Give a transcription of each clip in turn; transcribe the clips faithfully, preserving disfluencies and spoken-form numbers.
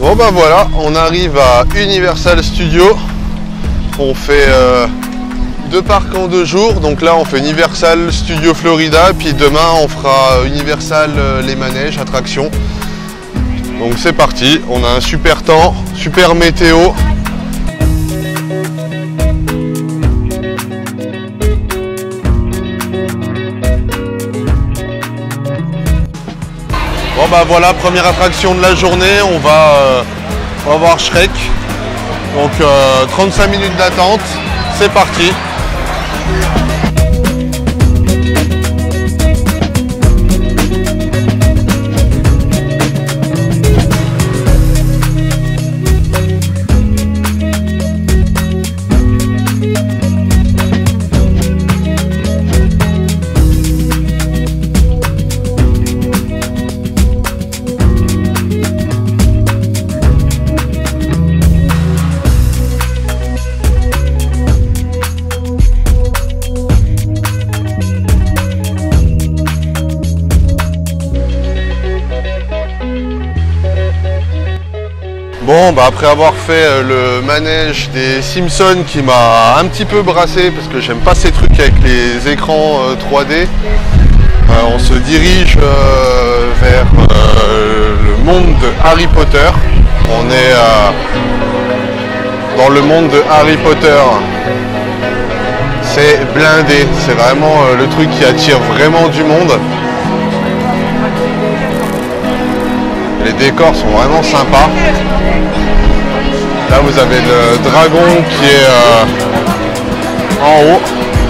Bon ben voilà, on arrive à Universal Studios. On fait euh, deux parcs en deux jours. Donc là on fait Universal Studios Florida, puis demain on fera Universal euh, les manèges, attractions. Donc c'est parti, on a un super temps, super météo. Bon bah voilà, première attraction de la journée, on va, euh, on va voir Shrek. Donc euh, trente-cinq minutes d'attente, c'est parti. Bon, bah après avoir fait le manège des Simpsons qui m'a un petit peu brassé parce que j'aime pas ces trucs avec les écrans euh, trois D, euh, on se dirige euh, vers euh, le monde de Harry Potter. On est euh, dans le monde de Harry Potter. C'est blindé, c'est vraiment euh, le truc qui attire vraiment du monde. Les décors sont vraiment sympas. Là vous avez le dragon qui est euh, en haut.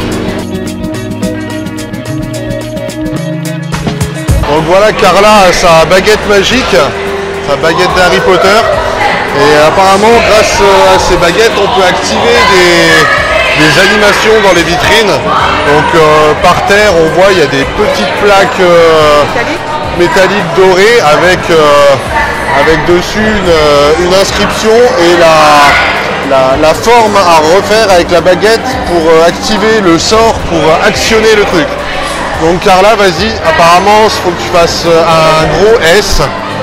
Donc voilà, Carla a sa baguette magique, sa baguette d'Harry Potter. Et apparemment grâce à ces baguettes on peut activer des, des animations dans les vitrines. Donc euh, par terre on voit il y a des petites plaques euh, métalliques dorées avec euh, avec dessus une, une inscription et la, la, la forme à refaire avec la baguette pour activer le sort, pour actionner le truc. Donc Carla, vas-y, apparemment il faut que tu fasses un gros S.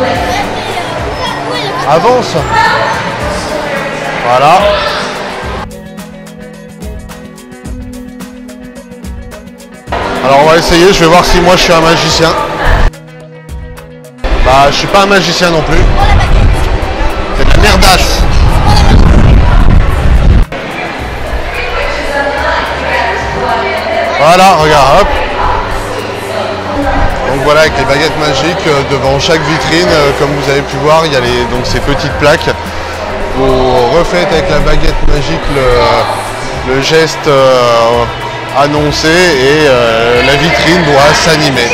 Avance. Voilà. Alors on va essayer, je vais voir si moi je suis un magicien. Bah je suis pas un magicien non plus. C'est de la merdasse. Voilà, regarde, hop. Donc voilà, avec les baguettes magiques, euh, devant chaque vitrine, euh, comme vous avez pu voir, il y a les, donc ces petites plaques. Vous refaites avec la baguette magique le, le geste euh, annoncé et euh, la vitrine doit s'animer.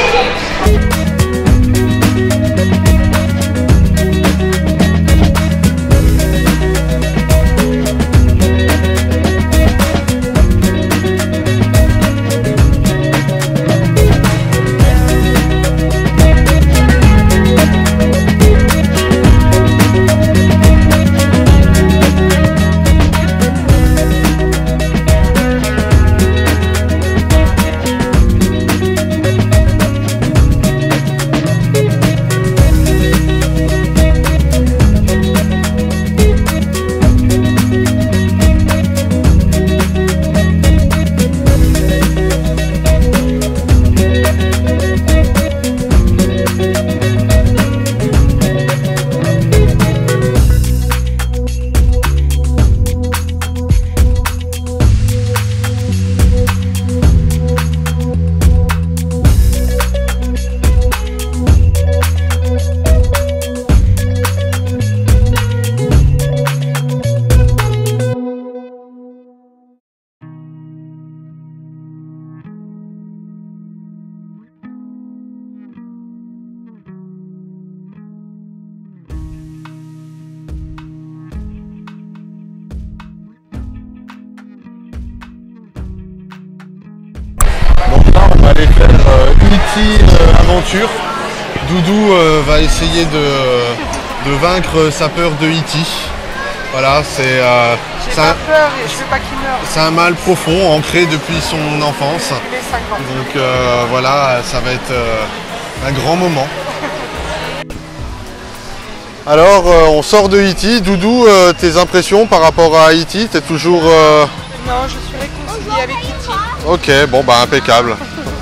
On va aller faire euh, E T euh, aventure. Doudou euh, va essayer de, de vaincre sa peur de E T. Voilà, c'est euh, un, un mal profond, ancré depuis son enfance. Donc euh, voilà, ça va être euh, un grand moment. Alors, euh, on sort de E T. Doudou, euh, tes impressions par rapport à E T? T'es toujours... Euh... Non, je suis réconciliée avec E T. Ok, bon bah impeccable.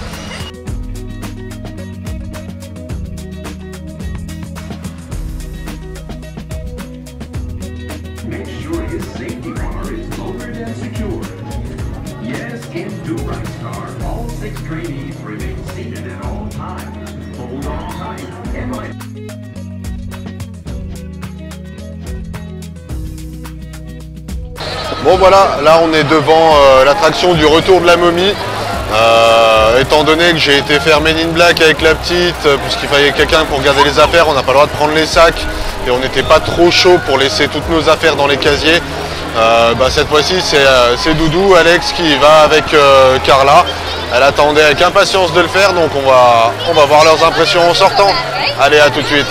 Bon voilà, là on est devant euh, l'attraction du retour de la momie. Euh, étant donné que j'ai été faire Men in Black avec la petite, euh, puisqu'il fallait quelqu'un pour garder les affaires, on n'a pas le droit de prendre les sacs et on n'était pas trop chaud pour laisser toutes nos affaires dans les casiers. Euh, bah, cette fois-ci c'est euh, Doudou, Alex qui va avec euh, Carla. Elle attendait avec impatience de le faire, donc on va, on va voir leurs impressions en sortant. Allez, à tout de suite.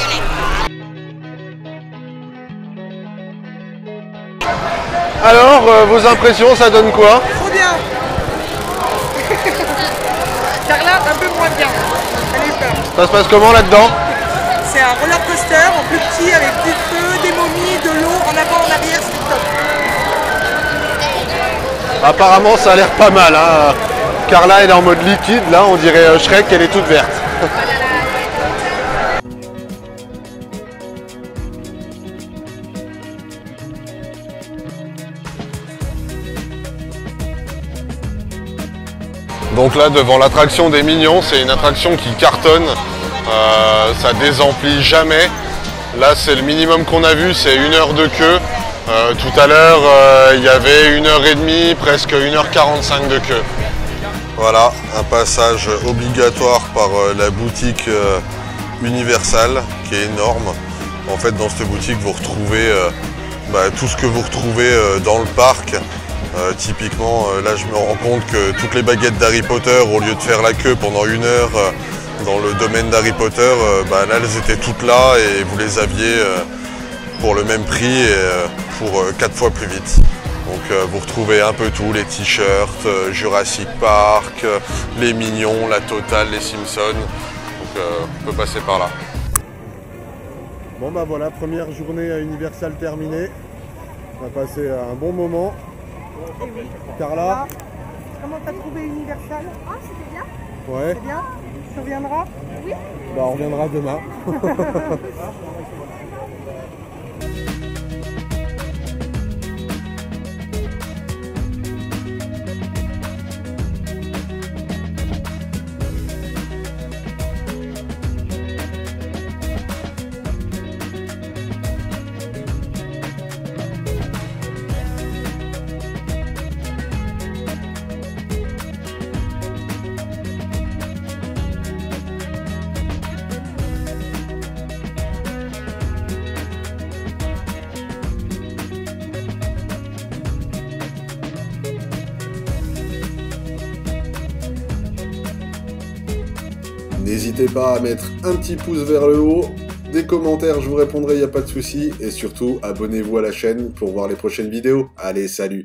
Alors, euh, vos impressions, ça donne quoi? Trop bien. Carla, un peu moins bien. Elle est peur. Ça se passe comment là-dedans? C'est un roller coaster en plus petit avec du feu, des momies, de l'eau, en avant, en arrière, c'est top. Apparemment, ça a l'air pas mal. Hein. Carla, elle est en mode liquide. Là, on dirait euh, Shrek, elle est toute verte. Donc là, devant l'attraction des Mignons, c'est une attraction qui cartonne. Euh, ça désemplit jamais. Là, c'est le minimum qu'on a vu, c'est une heure de queue. Euh, tout à l'heure, euh, il y avait une heure et demie, presque une heure quarante-cinq de queue. Voilà, un passage obligatoire par euh, la boutique euh, Universal, qui est énorme. En fait, dans cette boutique, vous retrouvez euh, bah, tout ce que vous retrouvez euh, dans le parc. Euh, typiquement, euh, là je me rends compte que toutes les baguettes d'Harry Potter, au lieu de faire la queue pendant une heure euh, dans le domaine d'Harry Potter, euh, bah, là elles étaient toutes là et vous les aviez euh, pour le même prix et euh, pour euh, quatre fois plus vite. Donc euh, vous retrouvez un peu tout, les t-shirts, euh, Jurassic Park, euh, les Mignons, la Totale, les Simpsons. Donc euh, on peut passer par là. Bon bah voilà, première journée à Universal terminée. On a passé un bon moment. Eh oui. Carla, comment t'as trouvé Universal? Ah, c'était bien. ouais. C'est bien? Tu reviendras? Oui. Bah on reviendra demain. N'hésitez pas à mettre un petit pouce vers le haut, des commentaires, je vous répondrai, il n'y a pas de souci. Et surtout, abonnez-vous à la chaîne pour voir les prochaines vidéos. Allez, salut!